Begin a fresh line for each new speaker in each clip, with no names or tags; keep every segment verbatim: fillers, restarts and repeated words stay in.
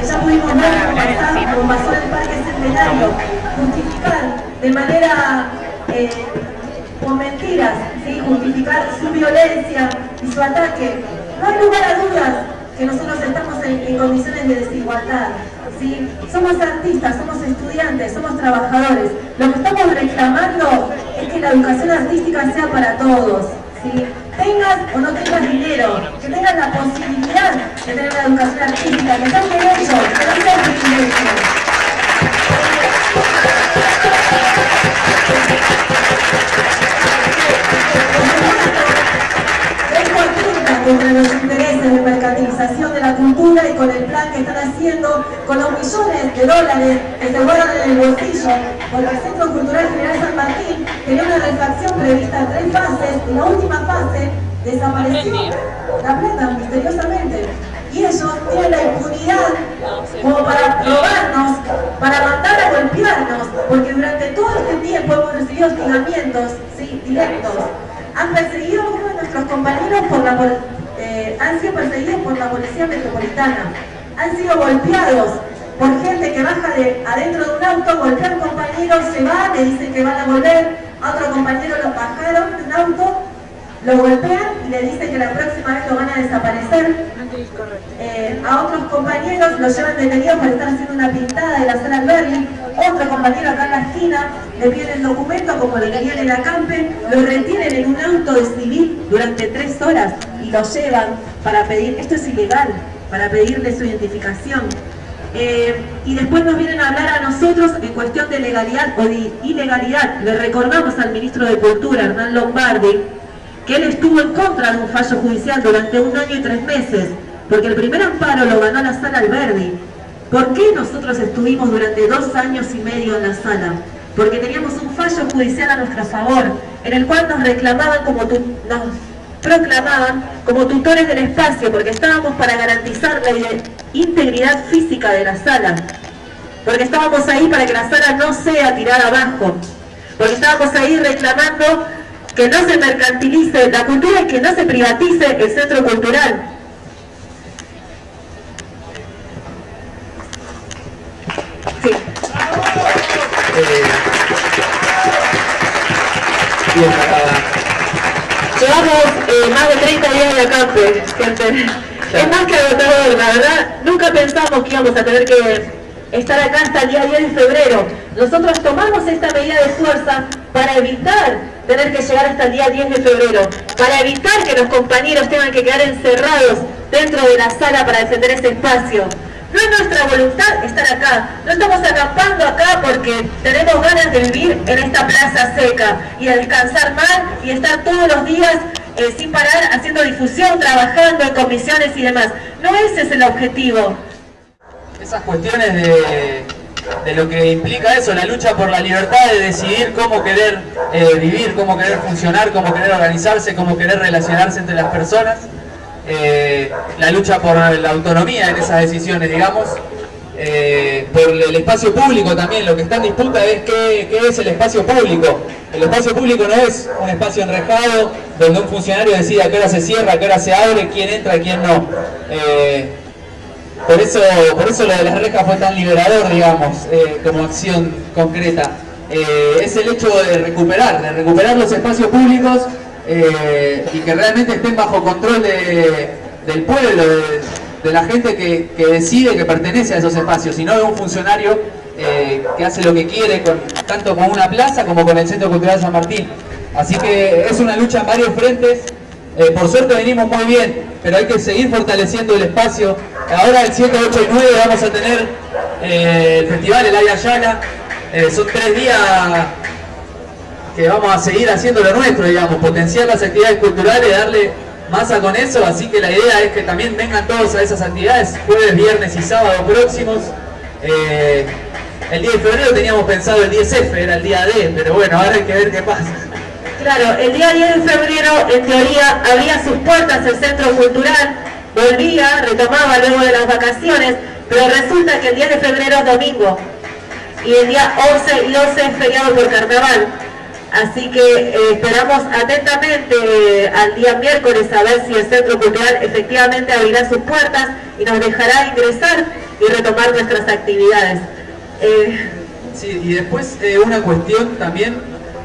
que ya pudimos ver cómo pasar, como pasó en el Parque Centenario, justificar de manera, eh, con mentiras, ¿sí? Justificar su violencia y su ataque. No hay lugar a dudas que nosotros estamos en, en condiciones de desigualdad, ¿sí? Somos artistas, somos estudiantes, somos trabajadores. Lo que estamos reclamando es que la educación artística sea para todos, ¿sí? Tengas o no tengas dinero, que tengas la posibilidad de tener una educación artística, que sea un derecho, que no sea un privilegio. Esto atenta contra los intereses de mercantilización de la cultura y con el plan que están haciendo con los millones de dólares que se guardan en el bolsillo, porque el Centro Cultural General San Martín tenía una refacción prevista en tres fases y la última fase desapareció la plata misteriosamente. Y ellos tienen la impunidad como para robarnos, para mandar a golpearnos, porque durante todo este tiempo hemos recibido hostigamientos, ¿sí? Directos. Han perseguido a uno de nuestros compañeros por la eh, han sido perseguidos por la Policía Metropolitana, han sido golpeados por gente que baja de adentro de un auto, golpean compañeros, se van, le dicen que van a volver, a otro compañero lo bajaron de un auto, lo golpean y le dicen que la próxima vez lo van a desaparecer. Eh, a otros compañeros los llevan detenidos por estar haciendo una pintada de la sala Alberdi. Otro compañero acá en la esquina le piden el documento como lo tenían en la campe, lo retienen en un auto de civil durante tres horas y lo llevan para pedir, esto es ilegal, para pedirle su identificación. Eh, y después nos vienen a hablar a nosotros en cuestión de legalidad o de ilegalidad. Le recordamos al ministro de Cultura, Hernán Lombardi, que él estuvo en contra de un fallo judicial durante un año y tres meses, porque el primer amparo lo ganó la sala Alberdi. ¿Por qué nosotros estuvimos durante dos años y medio en la sala? Porque teníamos un fallo judicial a nuestro favor, en el cual nos reclamaban como tu, nos proclamaban como tutores del espacio, porque estábamos para garantizar la integridad física de la sala, porque estábamos ahí para que la sala no sea tirada abajo, porque estábamos ahí reclamando que no se mercantilice la cultura y que no se privatice el centro cultural. Sí.
Eh, bien,
Llevamos eh, más de treinta días de acampe, gente. Es más que agotador, la verdad. Nunca pensamos que íbamos a tener que estar acá hasta el día diez de febrero. Nosotros tomamos esta medida de fuerza para evitar tener que llegar hasta el día diez de febrero, para evitar que los compañeros tengan que quedar encerrados dentro de la sala para defender ese espacio. No es nuestra voluntad estar acá, no estamos acampando acá porque tenemos ganas de vivir en esta plaza seca y de descansar mal y estar todos los días eh, sin parar haciendo difusión, trabajando en comisiones y demás. No ese es el objetivo.
Esas cuestiones de, de lo que implica eso, la lucha por la libertad de decidir cómo querer eh, vivir, cómo querer funcionar, cómo querer organizarse, cómo querer relacionarse entre las personas. Eh, la lucha por la autonomía en esas decisiones, digamos, eh, por el espacio público también. Lo que está en disputa es qué, qué es el espacio público. El espacio público no es un espacio enrejado donde un funcionario decide a qué hora se cierra, a qué hora se abre, quién entra y quién no. Eh, por eso, por eso lo de las rejas fue tan liberador, digamos, eh, como acción concreta. Eh, es el hecho de recuperar, de recuperar los espacios públicos. Eh, y que realmente estén bajo control de, del pueblo, de, de la gente que, que decide, que pertenece a esos espacios, y no de un funcionario eh, que hace lo que quiere, con, tanto con una plaza como con el Centro Cultural San Martín. Así que es una lucha en varios frentes. Eh, por suerte venimos muy bien, pero hay que seguir fortaleciendo el espacio. Ahora el siete, ocho y nueve vamos a tener eh, el festival El Aya Yala. Eh, son tres días que vamos a seguir haciendo lo nuestro, digamos, potenciar las actividades culturales, darle masa con eso, así que la idea es que también vengan todos a esas actividades, jueves, viernes y sábado próximos. Eh, el diez de febrero teníamos pensado el diez F, era el día D, pero bueno, ahora hay que ver qué pasa.
Claro, el día diez de febrero, en teoría, abría sus puertas el Centro Cultural, volvía, retomaba luego de las vacaciones, pero resulta que el diez de febrero es domingo, y el día once y doce es feriado por carnaval. Así que eh, esperamos atentamente eh, al día miércoles a ver si el Centro Cultural efectivamente abrirá sus puertas y nos dejará ingresar y retomar nuestras actividades. Eh...
Sí, y después eh, una cuestión también,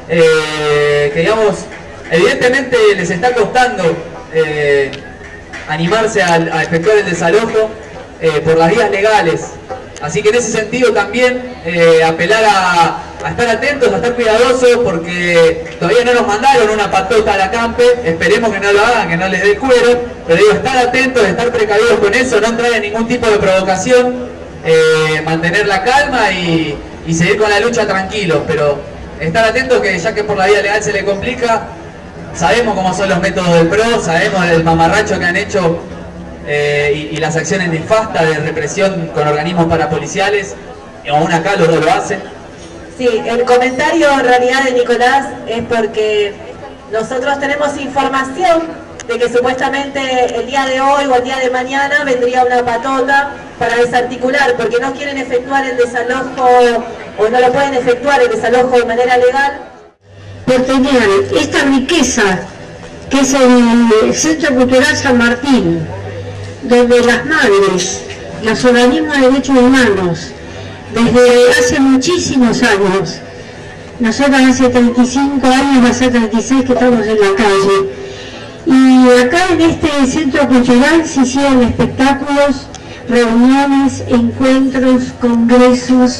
eh, que digamos, evidentemente les está costando eh, animarse a, a efectuar el desalojo eh, por las vías legales. Así que en ese sentido también eh, apelar a, a estar atentos, a estar cuidadosos, porque todavía no nos mandaron una patota a la campe, esperemos que no lo hagan, que no les dé el cuero, pero digo, estar atentos, estar precavidos con eso, no entrar en ningún tipo de provocación, eh, mantener la calma y, y seguir con la lucha tranquilos, pero estar atentos que ya que por la vía legal se le complica, sabemos cómo son los métodos del P R O, sabemos el mamarracho que han hecho Eh, y, y las acciones nefastas de represión con organismos parapoliciales, aún acá los dos lo hacen.
Sí, el comentario en realidad de Nicolás es porque nosotros tenemos información de que supuestamente el día de hoy o el día de mañana vendría una patota para desarticular, porque no quieren efectuar el desalojo o no lo pueden efectuar el desalojo de manera legal.
Por tener esta riqueza que es el Centro Cultural San Martín, donde las madres, los organismos de derechos humanos, desde hace muchísimos años, nosotros hace treinta y cinco años, va a ser treinta y seis que estamos en la calle, y acá en este centro cultural se hicieron espectáculos, reuniones, encuentros, congresos,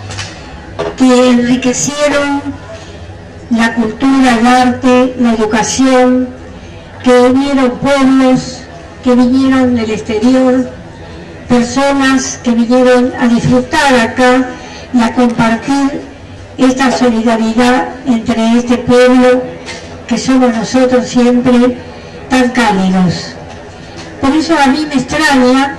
que enriquecieron la cultura, el arte, la educación, que vinieron pueblos, que vinieron del exterior, personas que vinieron a disfrutar acá y a compartir esta solidaridad entre este pueblo que somos nosotros siempre tan cálidos. Por eso a mí me extraña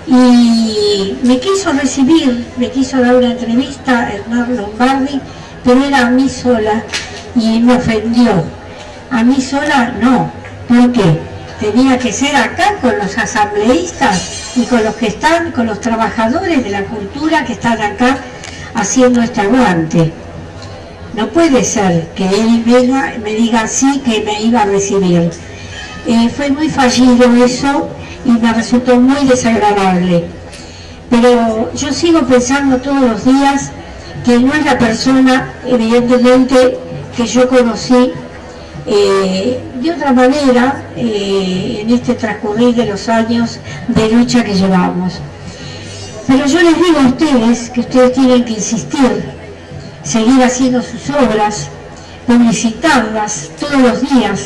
y me quiso recibir, me quiso dar una entrevista a Hernán Lombardi, pero era a mí sola y me ofendió. A mí sola no, ¿por qué? Tenía que ser acá con los asambleístas y con los que están, con los trabajadores de la cultura que están acá haciendo este aguante. No puede ser que él venga, me diga sí que me iba a recibir. Eh, fue muy fallido eso y me resultó muy desagradable. Pero yo sigo pensando todos los días que no es la persona, evidentemente, que yo conocí Eh, de otra manera eh, en este transcurrir de los años de lucha que llevamos. Pero yo les digo a ustedes que ustedes tienen que insistir, seguir haciendo sus obras, publicitarlas todos los días,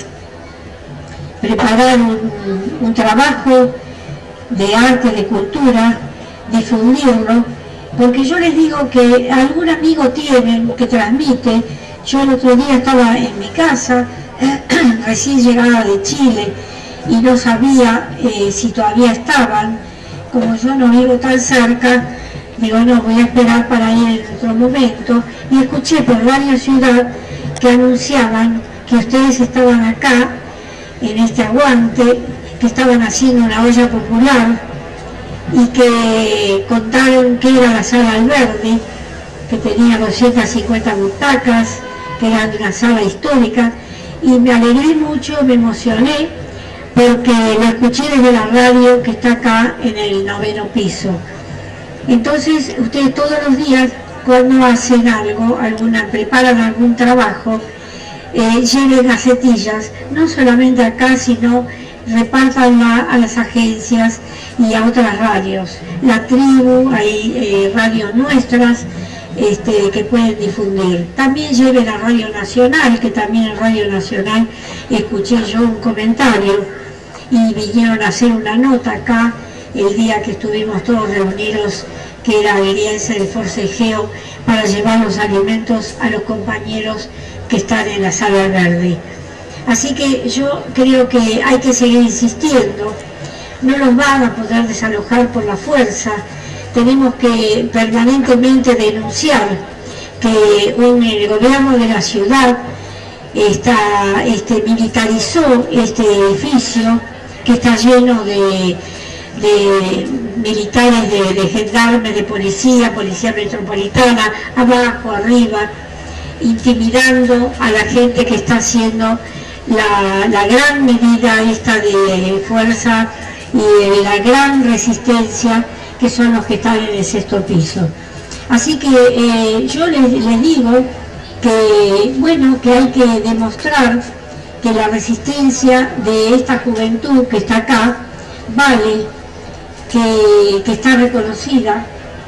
preparar un, un trabajo de arte, de cultura, difundirlo, porque yo les digo que algún amigo tienen que transmite. Yo el otro día estaba en mi casa, recién llegada de Chile, y no sabía eh, si todavía estaban. Como yo no vivo tan cerca, digo, no, voy a esperar para ir en otro momento, y escuché por Radio Ciudad que anunciaban que ustedes estaban acá, en este aguante, que estaban haciendo una olla popular, y que contaron que era la Sala Alberdi, que tenía doscientas cincuenta butacas, que era una sala histórica, y me alegré mucho, me emocioné, porque lo escuché desde la radio que está acá en el noveno piso. Entonces, ustedes todos los días, cuando hacen algo, alguna, preparan algún trabajo, eh, lleven gacetillas, no solamente acá, sino repártanla a las agencias y a otras radios. La Tribu, hay eh, radios nuestras, Este, que pueden difundir. También lleven a Radio Nacional, que también en Radio Nacional escuché yo un comentario y vinieron a hacer una nota acá el día que estuvimos todos reunidos, que era el día ese de forcejeo para llevar los alimentos a los compañeros que están en la Sala Verde. Así que yo creo que hay que seguir insistiendo, no los van a poder desalojar por la fuerza. Tenemos que permanentemente denunciar que un, el gobierno de la ciudad está, este, militarizó este edificio que está lleno de, de militares, de, de gendarmes, de policía, policía metropolitana, abajo, arriba, intimidando a la gente que está haciendo la, la gran medida esta de fuerza y de la gran resistencia, que son los que están en el sexto piso. Así que eh, yo les, les digo que, bueno, que hay que demostrar que la resistencia de esta juventud que está acá vale, que, que está reconocida,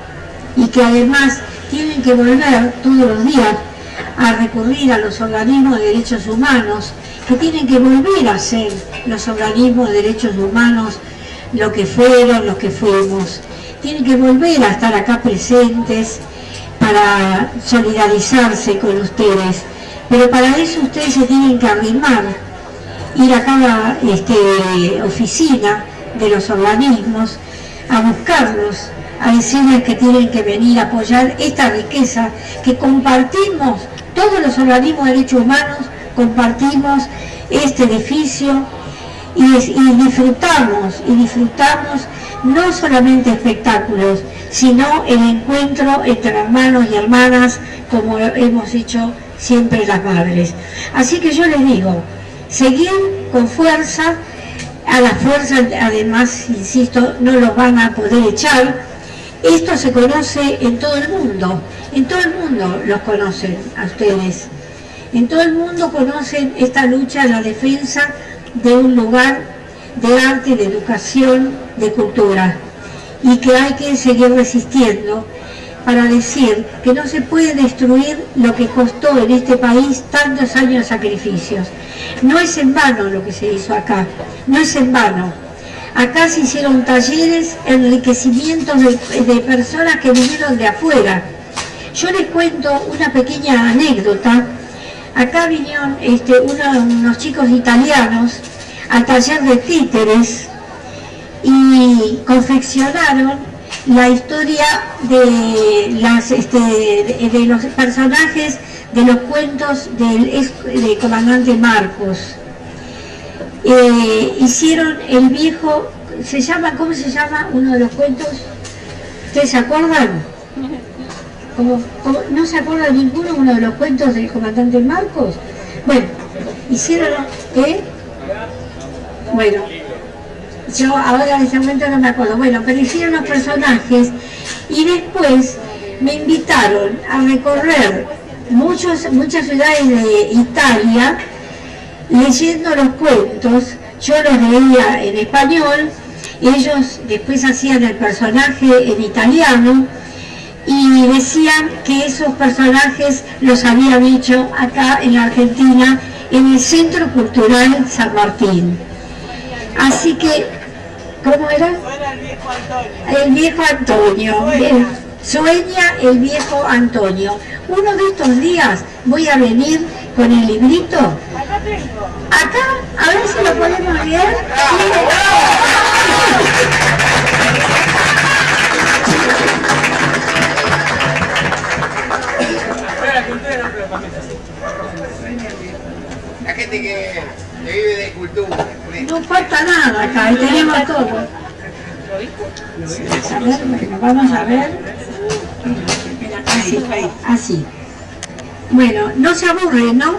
y que además tienen que volver todos los días a recurrir a los organismos de derechos humanos, que tienen que volver a ser los organismos de derechos humanos lo que fueron, los que fuimos. Tienen que volver a estar acá presentes para solidarizarse con ustedes, pero para eso ustedes se tienen que arrimar, ir a cada este, oficina de los organismos a buscarlos, a decirles que tienen que venir a apoyar esta riqueza que compartimos, todos los organismos de derechos humanos compartimos este edificio y, y disfrutamos, y disfrutamos no solamente espectáculos, sino el encuentro entre hermanos y hermanas, como hemos hecho siempre las madres. Así que yo les digo, seguir con fuerza, a la fuerza además, insisto, no los van a poder echar. Esto se conoce en todo el mundo, en todo el mundo los conocen a ustedes, en todo el mundo conocen esta lucha en la defensa de un lugar de arte, de educación, de cultura, y que hay que seguir resistiendo para decir que no se puede destruir lo que costó en este país tantos años de sacrificios. No es en vano lo que se hizo acá, no es en vano. Acá se hicieron talleres, enriquecimientos de, de personas que vinieron de afuera. Yo les cuento una pequeña anécdota. Acá vinieron este, uno, unos chicos italianos al taller de títeres y confeccionaron la historia de, las, este, de, de los personajes de los cuentos del ex, del comandante Marcos. Eh, hicieron el viejo, se llama, ¿cómo se llama uno de los cuentos? ¿Ustedes se acuerdan? ¿Cómo, cómo, ¿No se acuerda ninguno uno de los cuentos del comandante Marcos? Bueno, hicieron, ¿eh? Bueno, yo ahora en ese momento no me acuerdo, bueno, pero hicieron los personajes y después me invitaron a recorrer muchos, muchas ciudades de Italia leyendo los cuentos. Yo los leía en español, ellos después hacían el personaje en italiano y decían que esos personajes los habían hecho acá en la Argentina, en el Centro Cultural San Martín. Así que, ¿cómo era? El viejo Antonio. Bien. Sueña el viejo Antonio. Uno de estos días voy a venir con el librito. Acá tengo. Acá, a ver si lo podemos leer.
La gente que, que vive de cultura.
No falta nada acá, y tenemos todo. A ver, bueno, vamos a ver. Así, así. Bueno, no se aburre, ¿no?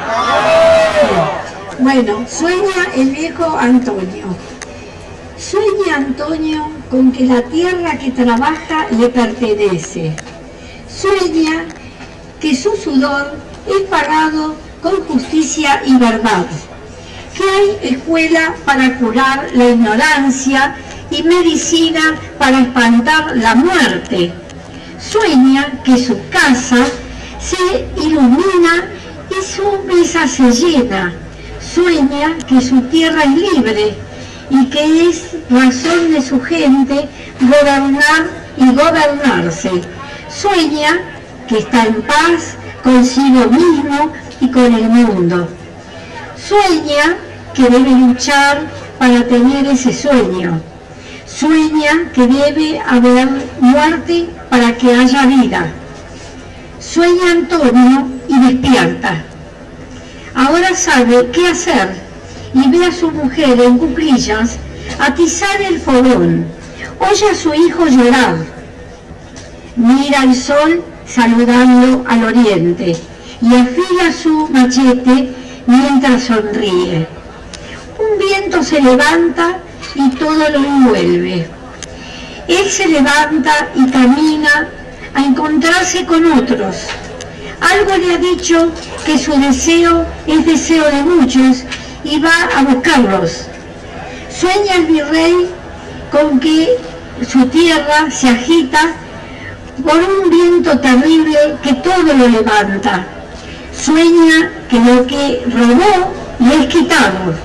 Bueno, sueña el viejo Antonio. Sueña Antonio con que la tierra que trabaja le pertenece. Sueña que su sudor es pagado con justicia y verdad. Que hay escuela para curar la ignorancia y medicina para espantar la muerte. Sueña que su casa se ilumina y su mesa se llena. Sueña que su tierra es libre y que es razón de su gente gobernar y gobernarse. Sueña que está en paz consigo mismo y con el mundo. Sueña que debe luchar para tener ese sueño. Sueña que debe haber muerte para que haya vida. Sueña Antonio y despierta. Ahora sabe qué hacer y ve a su mujer en cuclillas atizar el fogón. Oye a su hijo llorar. Mira el sol saludando al oriente y afila su machete mientras sonríe. Un viento se levanta y todo lo envuelve. Él se levanta y camina a encontrarse con otros. Algo le ha dicho que su deseo es deseo de muchos y va a buscarlos. Sueña el virrey con que su tierra se agita por un viento terrible que todo lo levanta. Sueña que lo que robó le es quitado.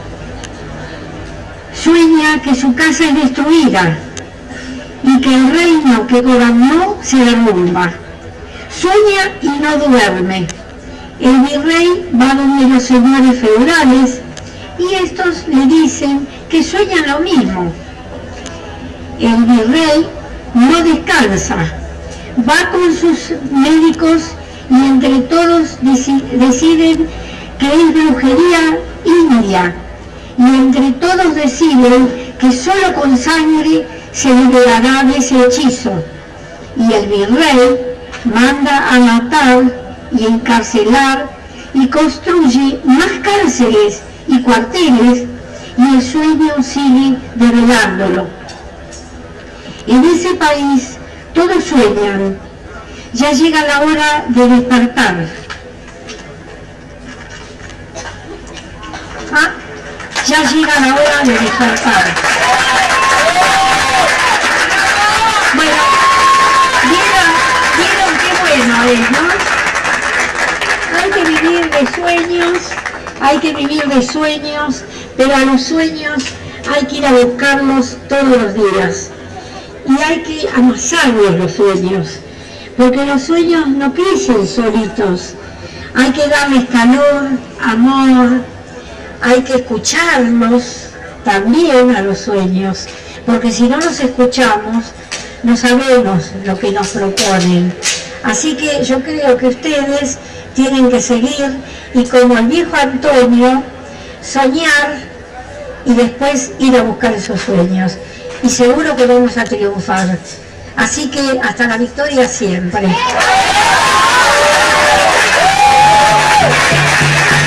Sueña que su casa es destruida y que el reino que gobernó se derrumba. Sueña y no duerme. El virrey va donde los señores feudales y estos le dicen que sueñan lo mismo. El virrey no descansa, va con sus médicos y entre todos deciden que es brujería india y entre todos deciden que solo con sangre se liberará de ese hechizo. Y el virrey manda a matar y encarcelar y construye más cárceles y cuarteles y el sueño sigue develándolo. En ese país todos sueñan, ya llega la hora de despertar. Ah, ya llega la hora de despertar. Bueno, ¿vieron, vieron qué bueno es, no? Hay que vivir de sueños, hay que vivir de sueños, pero a los sueños hay que ir a buscarlos todos los días. Y hay que amasarlos los sueños, porque los sueños no crecen solitos. Hay que darles calor, amor, hay que escucharlos también a los sueños, porque si no los escuchamos, no sabemos lo que nos proponen. Así que yo creo que ustedes tienen que seguir y como el viejo Antonio, soñar y después ir a buscar esos sueños. Y seguro que vamos a triunfar. Así que hasta la victoria siempre.